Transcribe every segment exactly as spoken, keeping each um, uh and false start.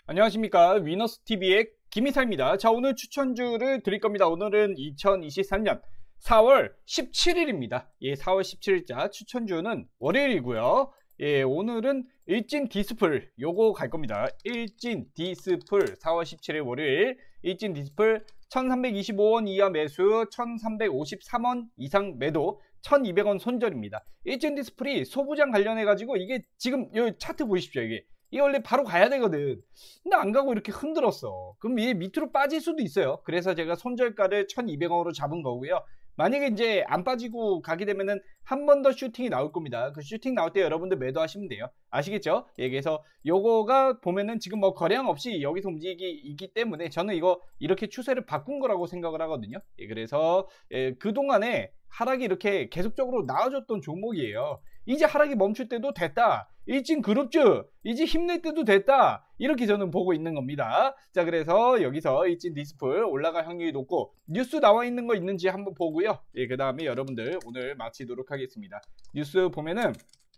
안녕하십니까, 위너스티비의 김이사입니다. 자, 오늘 추천주를 드릴 겁니다. 오늘은 이천이십삼 년 사월 십칠일입니다. 예, 사월 십칠일자 추천주는 월요일이고요. 예, 오늘은 일진 디스플 요거 갈 겁니다. 일진 디스플 사월 십칠일 월요일 일진 디스플 천삼백이십오 원 이하 매수, 천삼백오십삼 원 이상 매도, 천이백 원 손절입니다. 일진 디스플이 소부장 관련해 가지고 이게 지금 요 차트 보십시오. 이게 이게 원래 바로 가야 되거든. 근데 안 가고 이렇게 흔들었어. 그럼 얘 밑으로 빠질 수도 있어요. 그래서 제가 손절가를 천이백 원으로 잡은 거고요. 만약에 이제 안 빠지고 가게 되면은 한 번 더 슈팅이 나올 겁니다. 그 슈팅 나올 때 여러분들 매도하시면 돼요. 아시겠죠? 예, 그래서 요거가 보면은 지금 뭐 거래량 없이 여기서 움직이기 때문에 저는 이거 이렇게 추세를 바꾼 거라고 생각을 하거든요. 예, 그래서 예, 그동안에 하락이 이렇게 계속적으로 나와줬던 종목이에요. 이제 하락이 멈출 때도 됐다. 일진 그룹주 이제 힘낼 때도 됐다. 이렇게 저는 보고 있는 겁니다. 자, 그래서 여기서 일진 디스플 올라갈 확률이 높고 뉴스 나와 있는 거 있는지 한번 보고요. 예, 그 다음에 여러분들 오늘 마치도록 하겠습니다. 뉴스 보면은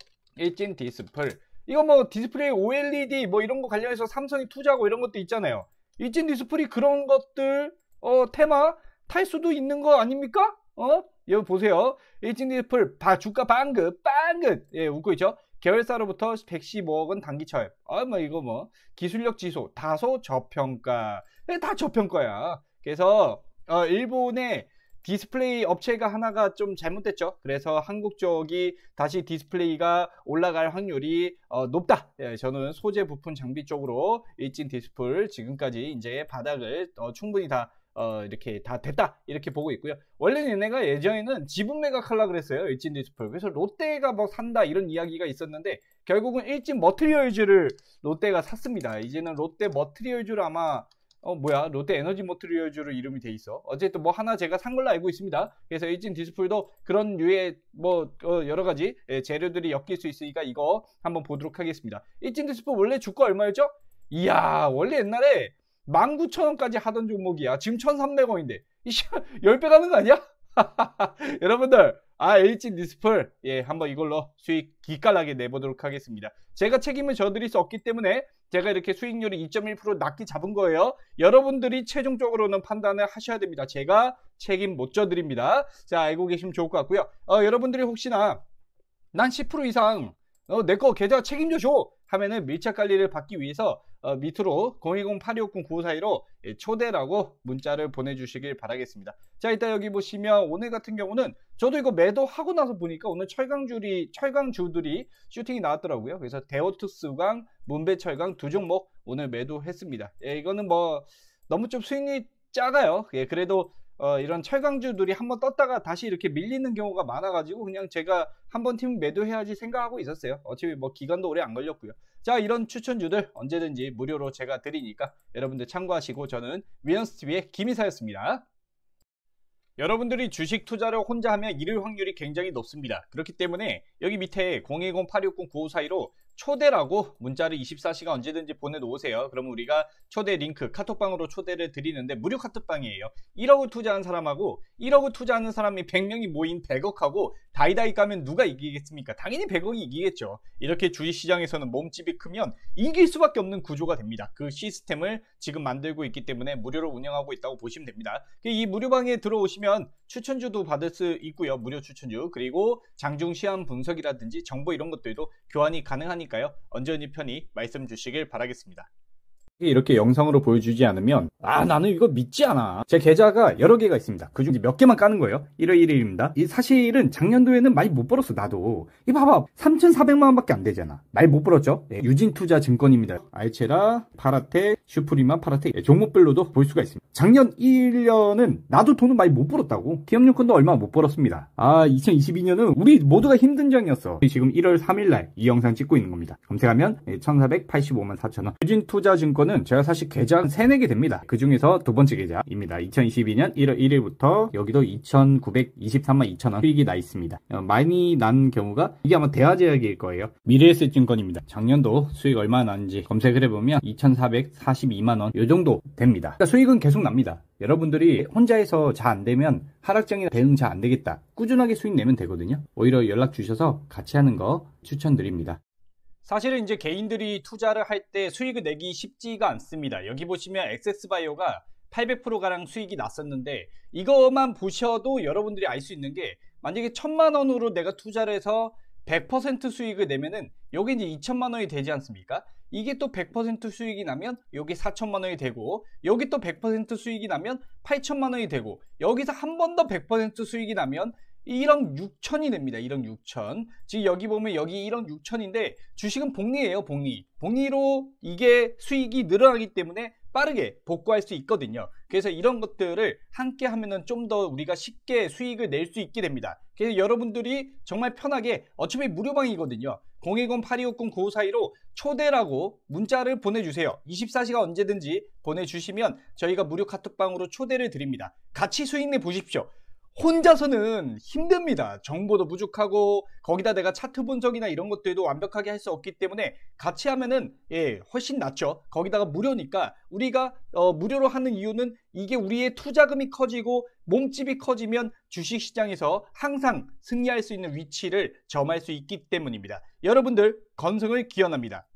일진 디스플 이거 뭐 디스플레이 오엘이디 뭐 이런 거 관련해서 삼성이 투자하고 이런 것도 있잖아요. 일진 디스플이 그런 것들 어 테마 탈 수도 있는 거 아닙니까? 어? 여기 보세요. 일진 디스플 바, 주가 방긋 방긋 예, 웃고 있죠. 계열사로부터 백십오억 원 단기 차입. 아, 뭐 이거 뭐 기술력 지수 다소 저평가. 다 저평가야. 그래서 어, 일본의 디스플레이 업체가 하나가 좀 잘못됐죠. 그래서 한국 쪽이 다시 디스플레이가 올라갈 확률이 어, 높다. 예, 저는 소재 부품 장비 쪽으로 일진 디스플 지금까지 이제 바닥을 어, 충분히 다 어, 이렇게 다 됐다 이렇게 보고 있고요. 원래는 얘네가 예전에는 지분 매각하려고 그랬어요. 일진 디스플. 그래서 롯데가 뭐 산다 이런 이야기가 있었는데 결국은 일진 머트리얼즈를 롯데가 샀습니다. 이제는 롯데 머트리얼즈를 아마 어 뭐야 롯데 에너지 머트리얼즈로 이름이 돼 있어. 어쨌든 뭐 하나 제가 산 걸로 알고 있습니다. 그래서 일진 디스플도 그런 류의 뭐 어, 여러 가지 예, 재료들이 엮일 수 있으니까 이거 한번 보도록 하겠습니다. 일진 디스플 원래 주가 얼마였죠? 이야, 원래 옛날에 만 구천 원까지 하던 종목이야. 지금 천삼백 원인데 이씨 십 배 가는 거 아니야? 여러분들, 아, 일진 디스플 예, 한번 이걸로 수익 기깔나게 내보도록 하겠습니다. 제가 책임을 져드릴 수 없기 때문에 제가 이렇게 수익률이 이 점 일 퍼센트 낮게 잡은 거예요. 여러분들이 최종적으로는 판단을 하셔야 됩니다. 제가 책임 못 져드립니다. 자, 알고 계시면 좋을 것 같고요. 어, 여러분들이 혹시나 난 십 퍼센트 이상 어, 내 거 계좌 책임져 줘 하면은 밀착 관리를 받기 위해서 어, 밑으로 공이공 팔이오공 구오사이로 예, 초대라고 문자를 보내주시길 바라겠습니다. 자, 일단 여기 보시면 오늘 같은 경우는 저도 이거 매도하고 나서 보니까 오늘 철강주리, 철강주들이 슈팅이 나왔더라고요. 그래서 대오투스강, 문배철강 두 종목 오늘 매도했습니다. 예, 이거는 뭐 너무 좀 스윙이 작아요. 예, 그래도 어, 이런 철강주들이 한번 떴다가 다시 이렇게 밀리는 경우가 많아가지고 그냥 제가 한번 팀 매도해야지 생각하고 있었어요. 어차피 뭐 기간도 오래 안 걸렸고요. 자, 이런 추천주들 언제든지 무료로 제가 드리니까 여러분들 참고하시고 저는 위너스티비의 김이사였습니다. 여러분들이 주식 투자를 혼자 하면 잃을 확률이 굉장히 높습니다. 그렇기 때문에 여기 밑에 공이공 팔이오공 구오사이로 초대라고 문자를 이십사 시간 언제든지 보내놓으세요. 그러면 우리가 초대 링크 카톡방으로 초대를 드리는데 무료 카톡방이에요. 일억을 투자한 사람하고 일억을 투자하는 사람이 백 명이 모인 백억하고 다이다이 까면 누가 이기겠습니까? 당연히 백억이 이기겠죠. 이렇게 주식시장에서는 몸집이 크면 이길 수밖에 없는 구조가 됩니다. 그 시스템을 지금 만들고 있기 때문에 무료로 운영하고 있다고 보시면 됩니다. 이 무료방에 들어오시면 추천주도 받을 수 있고요. 무료 추천주, 그리고 장중 시황 분석이라든지 정보 이런 것들도 교환이 가능하니까요. 언제든지 편히 말씀 주시길 바라겠습니다. 이렇게 영상으로 보여주지 않으면 아 나는 이거 믿지 않아. 제 계좌가 여러 개가 있습니다. 그중 몇 개만 까는 거예요. 일월 일일입니다. 이 사실은 작년도에는 많이 못 벌었어. 나도 이 봐봐 삼천사백만 원밖에 안 되잖아. 많이 못 벌었죠. 네, 유진투자증권입니다. 알체라, 파라텍, 슈프리만, 파라텍 네, 종목별로도 볼 수가 있습니다. 작년 일 년은 나도 돈을 많이 못 벌었다고. 기업용권도 얼마 못 벌었습니다. 아 이천이십이 년은 우리 모두가 힘든 장이었어. 지금 일월 삼일날 이 영상 찍고 있는 겁니다. 검색하면 천사백팔십오만 사천 원. 유진투자증권은 제가 사실 계좌 한 세네 개 됩니다. 그 중에서 두 번째 계좌입니다. 이천이십이 년 일월 일일부터 여기도 이천구백이십삼만 이천 원 수익이 나 있습니다. 어, 많이 난 경우가 이게 아마 대화제약일 거예요. 미래에셋증권입니다. 작년도 수익 얼마나 났는지 검색을 해보면 이천사백사십이만 원 이 정도 됩니다. 그러니까 수익은 계속 납니다. 여러분들이 혼자 해서 잘 안 되면 하락장이나 대응 잘 안 되겠다. 꾸준하게 수익 내면 되거든요. 오히려 연락 주셔서 같이 하는 거 추천드립니다. 사실은 이제 개인들이 투자를 할 때 수익을 내기 쉽지가 않습니다. 여기 보시면 엑세스바이오가 팔백 퍼센트 가량 수익이 났었는데, 이것만 보셔도 여러분들이 알 수 있는 게, 만약에 천만 원으로 내가 투자를 해서 백 퍼센트 수익을 내면은 여기 이제 이천만 원이 되지 않습니까? 이게 또 백 퍼센트 수익이 나면 여기 사천만 원이 되고, 여기 또 백 퍼센트 수익이 나면 팔천만 원이 되고, 여기서 한 번 더 백 퍼센트 수익이 나면 일억 육천이 됩니다. 일억 육천. 지금 여기 보면 여기 일억 육천인데 주식은 복리예요. 복리. 복리로 이게 수익이 늘어나기 때문에 빠르게 복구할 수 있거든요. 그래서 이런 것들을 함께 하면은 좀 더 우리가 쉽게 수익을 낼 수 있게 됩니다. 그래서 여러분들이 정말 편하게, 어차피 무료방이거든요. 공일공 팔이오공 구오사이로 초대라고 문자를 보내주세요. 이십사 시간 언제든지 보내주시면 저희가 무료 카톡방으로 초대를 드립니다. 같이 수익 내 보십시오. 혼자서는 힘듭니다. 정보도 부족하고 거기다 내가 차트 분석이나 이런 것들도 완벽하게 할 수 없기 때문에 같이 하면은 예 훨씬 낫죠. 거기다가 무료니까 우리가 어, 무료로 하는 이유는 이게 우리의 투자금이 커지고 몸집이 커지면 주식시장에서 항상 승리할 수 있는 위치를 점할 수 있기 때문입니다. 여러분들 건승을 기원합니다.